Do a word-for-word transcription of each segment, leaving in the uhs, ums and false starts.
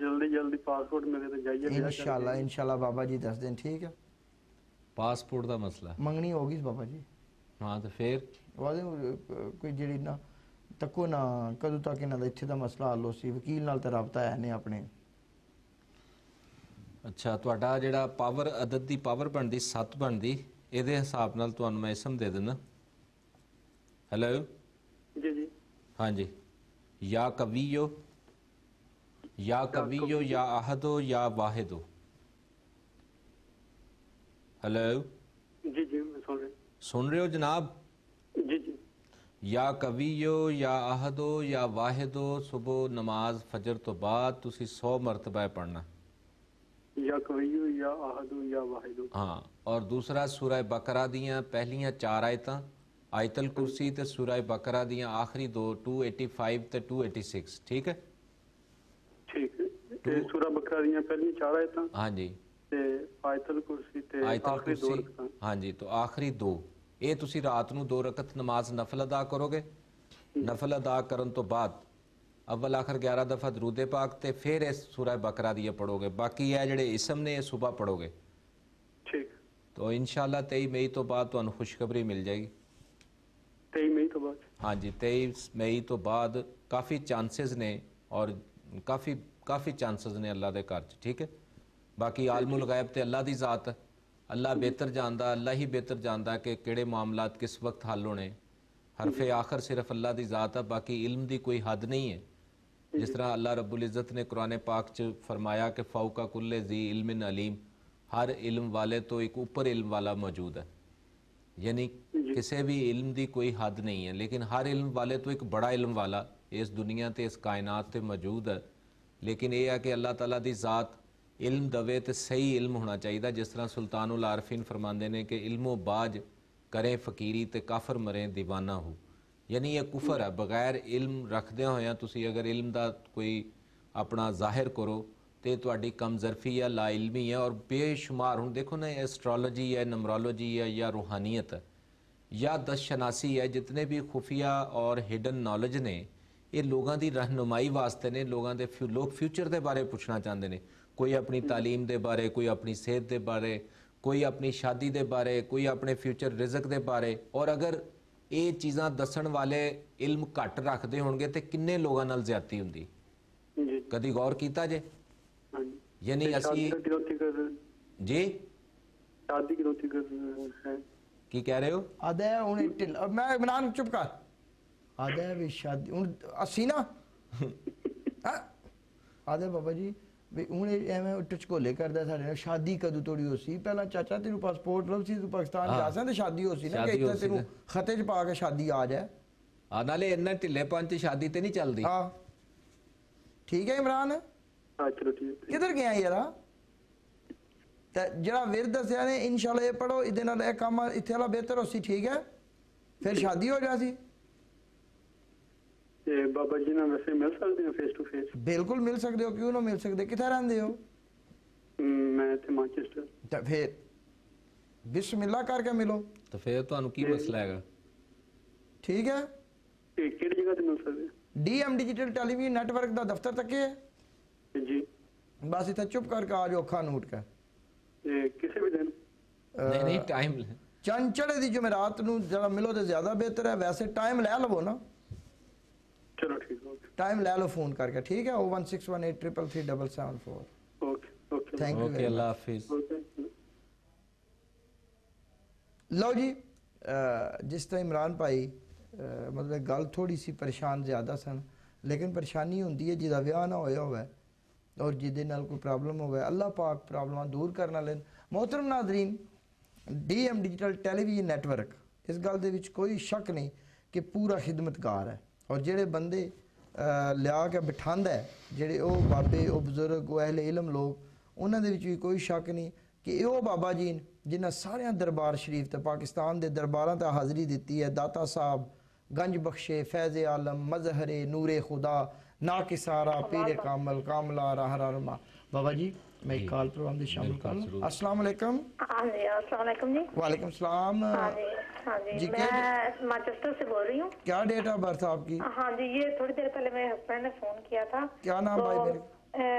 جلدی جلدی پاسپورٹ ملے تو جائیے انشاءاللہ انشاءاللہ بابا جی دس دن ٹھیک ہے پاسپورٹ دا مسئلہ منگنی ہوگی بابا جی ہاں تو پھر کوئی جڑی نہ تکو نہ کدو تک انہاں دا اتھے دا مسئلہ حل ہو سی وکیل نال تے رابطہ ہے نہیں اپنے اچھا تہاڈا جڑا پاور عدد دی پاور بنتی سات بنتی یہ حساب نال تانوں میں اسم دے دینا ہیلو جی جی ہاں جی یا قویو یا قویو یا احدو یا واحدو ہیلو جی جی میں سن رہا سن رہے ہو جناب جی جی یا قویو یا احدو یا واحدو صبح نماز فجر تو بعد تسی سو مرتبہ پڑھنا یا قویو یا احدو یا واحدو ہاں اور دوسرا سورہ بقرہ دیاں پہلیاں چار آیتاں آیت الکرسی تے سورہ بقرہ دیاں آخری دو ٹو ایٹی فائیو تے ٹو ایٹی سکس ٹھیک ہے ٹھیک ہے تے سورہ بقرہ دیاں پہلی چار آیتاں ہاں جی تے آیت الکرسی تے آیت آخری دو الکرسی رکعتاں ہاں جی تو آخری دو اے تسی رات نو دو رکعت نماز نفل ادا کرو گے نفل ادا کرن تو بعد اول آخر گیارہ دفعہ درود پاک تے پھر اس سورہ بقرہ دیا پڑھو گے باقی ہے جڑے اسم نے صبح پڑھو گے ٹھیک تو انشاءاللہ تئی مئی تو بعد تو خوشخبری مل جائے گی تئی مئی تو بعد ہاں جی تیئیس مئی تو بعد کافی چانسز نے اور کافی کافی چانسز نے اللہ دے گھر چ ٹھیک ہے باقی عالم الغیب تے اللہ دی ذات ہے اللہ بہتر جاندا اللہ ہی بہتر جاندا کہ کیڑے معاملات کس وقت حل ہونے حرف آخر صرف اللہ دی ذات ہے باقی علم دی کوئی حد نہیں ہے جس طرح اللہ رب العزت نے قرآن پاک چ فرمایا کہ فوق کل ذی علم علیم ہر علم والے تو ایک اوپر علم والا موجود ہے یعنی کسی بھی علم دی کوئی حد نہیں ہے لیکن ہر علم والے تو ایک بڑا علم والا اس دنیا تے اس کائنات تے موجود ہے لیکن یہ ہے کہ اللہ تعالیٰ دی ذات علم دوے تے صحیح علم ہونا چاہیے جس طرح سلطان العارفین فرماندے نے کہ علم و باج کریں فقیری تے کافر مریں دیوانہ ہو یعنی یہ کفر ہے بغیر علم رکھدے ہوئے تسی اگر علم دا کوئی اپنا ظاہر کرو تے تواڈی کم ظرفی ہے لا علمی ہے اور بے شمار ہوں دیکھو نا ایسٹرالوجی ہے نمرولوجی ہے یا روحانیت ہے یا دس شناسی ہے جتنے بھی خفیہ اور ہڈن نالج نے یہ لوگاں دی رہنمائی واسطے نے لوگاں دے لوگ فیوچر دے بارے پوچھنا چاہتے ہیں کوئی اپنی تعلیم دے بارے کوئی اپنی صحت دے بارے کوئی اپنی شادی دے بارے کوئی اپنے فیوچر رزق دے بارے اور اگر یہ چیزاں دسن والے علم گھٹ رکھتے ہون گے تو کنے لوگاں نال زیادتی ہوندی کدی غور کیتا جے یعنی اسی جی شادی کی روتی کر ہے کی کہہ رہے ہو آدھا ہے انہیں ٹل میں عمران چپ کر آدھا ہے بھی شادی اسی نا آدھا بابا جی بھی انہیں ایویں ٹچ کو لے کردہ تھا شادی کدو توڑی ہو سی پہلا چاچا تیرو پاسپورٹ لو سی تو پاکستان جا سیں تو شادی ہو سی نا کہ اتنا تیرو خطے چ پا کے شادی آ جائے آنا لے انہیں ٹلے پانچ شادی تے نہیں چل دی ہاں ٹھیک ہے عمران کدھر گیا یارا جڑا ورد دسیا نے انشاءاللہ یہ پڑھو ادھے نال ایک کام اتھے والا بہتر ہو سی ٹھیک ہے پھر شادی ہو جا سی بابا جی نا ویسے مل سکتے ہیں فیس ٹو فیس بالکل مل سکتے ہو کیوں نہ مل سکتے کتھے رہندے ہو میں تھے مانچسٹر پھر بسم اللہ کر کے ملو تو پھر تو انو کی مسئلہ ہے گا ٹھیک ہے کیڑی جگہ تے مل سکتے D M digital television network دا دفتر تک ہے جی بس اتھے چپ کر کے آ جاؤ کھا نوٹ کے کسی بھی دن نہیں نہیں ٹائم لے چند چڑھے دی جمعرات نو ذرا ملو تو زیادہ بہتر ہے ویسے ٹائم لے لو نا چلو ٹھیک ہے ٹائم لے لو فون کر کے ٹھیک ہے O one six one eight triple three double seven four okay thank you okay اللہ حافظ لو جی جس طرح عمران بھائی مطلب گل تھوڑی سی پریشان زیادہ سن لیکن پریشانی ہوندی ہے جہاں ویاہ نہ ہویا ہوا ہے اور جہدے نال کوئی پرابلم ہوگا اللہ پاک پرابلم دور کرنا لین محترم ناظرین D M digital television network اس گل دے وچ کوئی شک نہیں کہ پورا خدمتگار ہے اور جڑے بندے لیا کے بٹھاندا ہے جڑے او بابے او بزرگ او اہل علم لوگ انہاں دے وچ بھی کوئی شک نہیں کہ او بابا جی جنہاں سارے دربار شریف تے پاکستان دے درباراں تے حاضری دیتی ہے داتا صاحب گنج بخشے فیض عالم مظہر نور خدا ناکسارا پیر کامل کاملہ راہ رہنما بابا جی میں ایک کال پروگرام دی شامل کر لوں السلام علیکم ہاں جی السلام علیکم جی وعلیکم السلام ہاں جی ہاں جی میں مانچسٹر سے بول رہی ہوں کیا ڈیٹ آف برتھ آپ کی ہاں جی یہ تھوڑی دیر پہلے میرے ہسبینڈ نے فون کیا تھا کیا نام بھائی میرے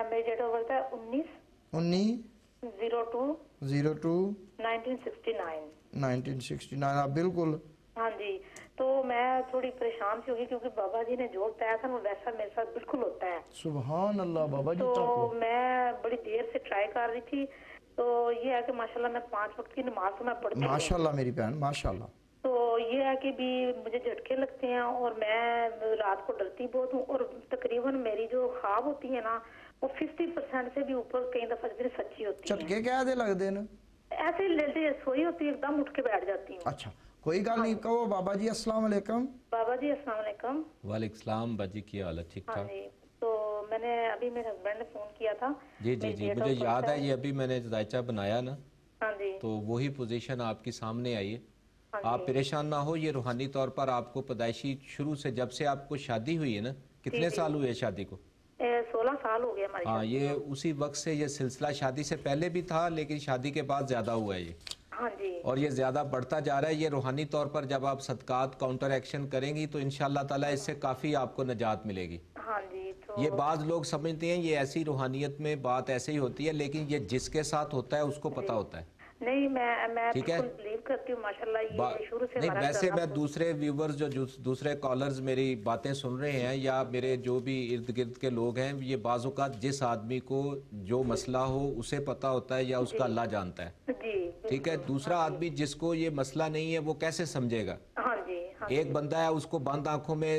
मेरी डेट ऑफ बर्थ है उन्नीस उन्नीस zero two zero two nineteen sixty nine. Nineteen sixty nine. आप बिल्कुल। हाँ जी, तो मैं थोड़ी परेशान सी होगी क्योंकि बाबा जी ने जो बताया था वो वैसा मेरे साथ बिल्कुल होता है। सुभान अल्लाह बाबा जी। तो मैं बड़ी देर से ट्राई कर रही थी, तो ये है कि माशाल्लाह मैं पांच वक्त की नमाज तो मैं पढ़ती हूँ। माशाल्लाह मेरी बहन माशाल्लाह। तो ये है कि भी मुझे झटके लगते हैं और मैं रात को डरती बहुत हूँ, और तकरीबन मेरी जो ख्वाब होती है ना वो फिफ्टी परसेंट से भी ऊपर कई दफा सच्ची होती है। झटके क्या दे लगते हैं? ऐसे ही लेटे सोई होती है, एकदम उठ के बैठ जाती हूँ। अच्छा कोई गल नहीं। कहो बाबा जी अस्सलाम वालेकुम। बाबा जी अस्सलाम वालेकुम। वालेकुम सलाम बाजी, की हालत? ठीक हाँ ठाक? जी, तो मैंने अभी मेरे हस्बैंड ने फोन किया था। जी जी जी, मुझे याद है ये अभी मैंने जायचा बनाया ना, हाँ जी, तो वही पोजीशन आपकी सामने आई है। हाँ आप जी। परेशान ना हो, ये रूहानी तौर पर आपको पैदाइशी शुरू से जब से आपको शादी हुई है ना, कितने जी, साल हुए शादी को? सोलह साल हो गए हमारी हाँ, शादी ये को। उसी वक्त से ये सिलसिला शादी से पहले भी था, लेकिन शादी के बाद ज्यादा हुआ है ये, हाँ जी, और ये ज्यादा बढ़ता जा रहा है। ये रूहानी तौर पर जब आप सदकात काउंटर एक्शन करेंगी तो इंशाअल्लाह ताला इससे काफी आपको नजात मिलेगी। हाँ जी। तो ये बाज लोग समझते हैं ये ऐसी रूहानियत में बात ऐसे ही होती है, लेकिन ये जिसके साथ होता है उसको पता होता है। नहीं, मैं मैं ठीक है। बिल्कुल बिलीव करती हूँ माशाल्लाह, बा- ये शुरू से नहीं, हमारा वैसे चलना मैं दूसरे व्यूवर्स जो जूस- दूसरे कॉलर्स मेरी बातें सुन रहे हैं या मेरे जो भी इर्द गिर्द के लोग हैं, ये बाज़-औक़ात जिस आदमी को जो मसला हो उसे पता होता है या उसका अल्लाह जानता है। जी, ठीक है। दूसरा आदमी जिसको ये मसला नहीं है वो कैसे समझेगा? हाँ जी, हाँ एक बंदा है उसको बंद आंखों में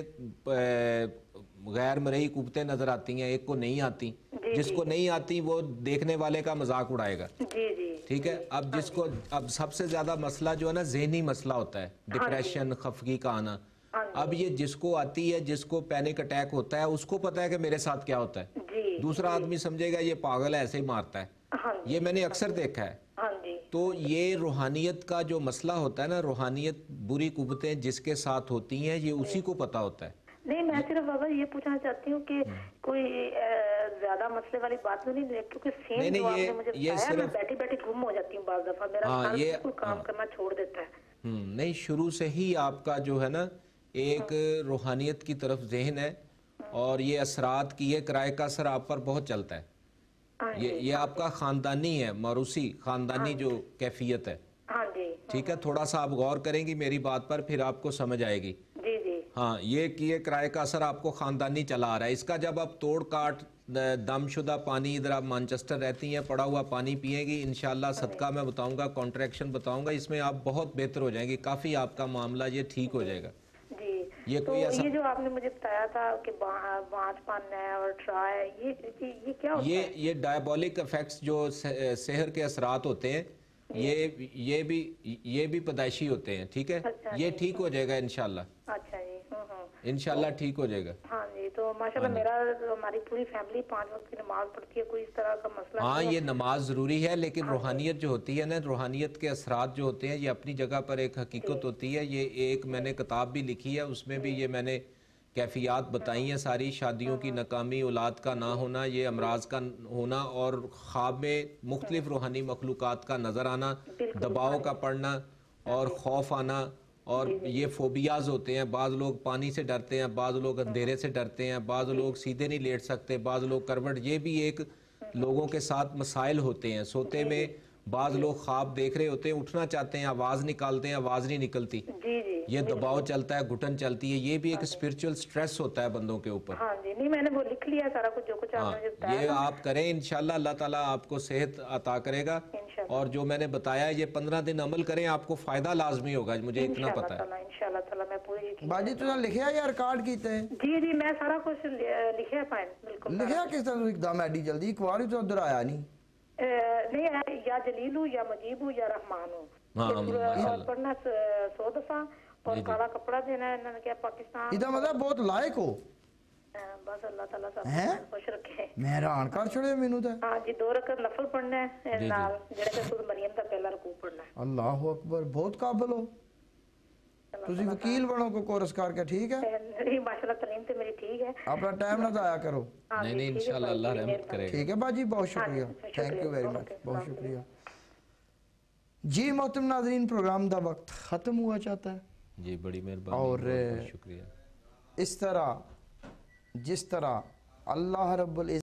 अ, गैर मरई कुबतें नजर आती हैं, एक को नहीं आती। जिसको नहीं आती वो देखने वाले का मजाक उड़ाएगा। जी जी। ठीक है। अब जिसको अब सबसे ज्यादा मसला जो है ना ज़हनी मसला होता है, डिप्रेशन खफगी का आना। अब ये जिसको आती है, जिसको पैनिक अटैक होता है, उसको पता है कि मेरे साथ क्या होता है। जी, दूसरा आदमी समझेगा ये पागल है, ऐसे ही मारता है। हाँ जी, ये मैंने अक्सर देखा है। हाँ जी। तो ये रूहानियत का जो मसला होता है ना, रूहानियत बुरी कुव्वतें जिसके साथ होती हैं ये उसी को पता होता है। नहीं, मैं सिर्फ बाबा ये पूछना चाहती हूँ कि कोई अ, ज्यादा मसले वाली बात तो नहीं है, क्योंकि सेम नहीं, जो नहीं, ये- आपने मुझे ये बताया, मैं सिर्फ- बैठी बैठी गुम हो जाती हूँ बाज़ दफा, मेरा हाँ, सर ये- बिल्कुल काम हाँ। करना छोड़ देता है। हम्म, नहीं, शुरू से ही आपका जो है ना एक रूहानियत की तरफ जहन है, और ये असरात की ये किराए का असर आप पर बहुत चलता है। हाँ ये जी, ये आपका खानदानी है, मारूसी खानदानी जो कैफियत है। हाँ जी, ठीक है। थोड़ा सा आप गौर करेंगी मेरी बात पर, फिर आपको समझ आएगी। जी जी, हाँ, ये किए किराए का असर आपको खानदानी चला आ रहा है। इसका जब आप तोड़ काट दमशुदा पानी, इधर आप मैनचेस्टर रहती हैं, पड़ा हुआ पानी पिएंगी, इंशाल्लाह सदका मैं बताऊंगा, कॉन्ट्रैक्शन बताऊंगा, इसमें आप बहुत बेहतर हो जाएंगी, काफी आपका मामला ये ठीक हो जाएगा। जी। ये तो कोई ऐसा ये जो आपने मुझे बताया था कि बा- बांझ पान है और ट्राई, ये ये ये क्या होता ये है? ये डायबोलिक इफेक्ट्स जो से- सेहर के असरात होते हैं, ये ये भी ये भी पैदाइशी होते हैं। ठीक है। अच्छा ये जी। ठीक हो जाएगा इंशाल्लाह। अच्छा जी, हम्म हम्म। इंशाल्लाह ठीक हो जाएगा। हाँ जी, तो माशाल्लाह मेरा हमारी पूरी फैमिली पांच वक्त की नमाज पढ़ती है, कोई इस तरह का मसला हाँ, नहीं है। ये नमाज ज़रूरी है, लेकिन रूहानियत जो होती है ना, रूहानियत के असरात जो होते हैं ये अपनी जगह पर एक हकीकत होती है। ये एक मैंने किताब भी लिखी है, उसमें भी ये मैंने कैफियात बताई हैं सारी। शादियों की नाकामी, औलाद का ना होना, ये अमराज का होना, और ख्वाब में मुख्तलिफ रूहानी मखलूक़ात का नज़र आना, दबाव का पड़ना और खौफ आना, और ये फोबियाज होते हैं। बाज़ लोग पानी से डरते हैं, बाज़ लोग अंधेरे से डरते हैं, बाज़ लोग सीधे नहीं लेट सकते, बाज़ लोग करवट, ये भी एक लोगों के साथ मसाइल होते हैं। सोते में बाज़ लोग ख्वाब देख रहे होते हैं, उठना चाहते हैं, आवाज़ निकालते हैं, आवाज़ नहीं निकलती। जी जी, ये दबाव चलता है, घुटन चलती है, ये भी एक स्पिरिचुअल स्ट्रेस होता है बंदों के ऊपर। हाँ जी। नहीं, मैंने वो लिख लिया सारा कुछ, जो कुछ हाँ, आपने मुझे बताया ये ना। आप करें इंशाल्लाह, अल्लाह ताला आपको सेहत अता करेगा। इंशाल्लाह। और जो मैंने बताया ये पंद्रह दिन अमल करें, आपको फायदा लाजमी होगा, मुझे इतना इंशाल्लाह पता है। ताला, इंशाल्लाह ताला मैं पूरी यकीन- बाजी तुसा लिखिया या रिकॉर्ड कीते? जी जी, मैं सारा कुछ लि- लिखिया पाए बिल्कुल। लिखिया किस तरह एकदम एडी जल्दी? एक बार ही तो उधर आया नहीं। अ, नहीं है, या जलीलू या मजीबू या रहमानू। हाँ, ये हाँ, पूरा- माशाल्लाह। और पढ़ना स- सौ दफा, और जी, जी। काला कपड़ा देना है इन्होंने क्या पाकिस्तान। ਇਹਦਾ मतलब बहुत लायक हो। अ, बस अल्लाह ताला सब हैं? खुश रखे। मैं हैरान कर छड़े मैनू तो। हाँ जी, दो रकत नफल पढ़ना है जी, जी। नाल, जेड़ा कि सूरत मरियम दा पहला रकू पढ़ना है। अल्लाह अकबर, बहुत काबिल हो। ਤੁਸੀਂ ਵਕੀਲ ਬਣੋ ਕੋ ਕੋਰਸ ਕਰਕੇ, ठीक है? नहीं, माशाल्लाह तलीम तो मेरी ठीक है। अपना टाइम ना जाया करो। हाँ नहीं जी, नहीं, ठीक है इंशाल्लाह भाई, अल्लाह जी, रहमत मेहरबानी। करेगा। ठीक है बाजी, बहुत हाँ शुक्रिया, जी, थैंक शुक्रिया, यू वेरी मच, ओके, बहुत अस्सलाम शुक्रिया जी। मोहतरम नाज़रीन, प्रोग्राम का वक्त ख़त्म हुआ चाहता है, जी बड़ी मेहरबानी, और बहुत बहुत शुक्रिया। इस तरह जिस तरह अल्लाह रब्बुल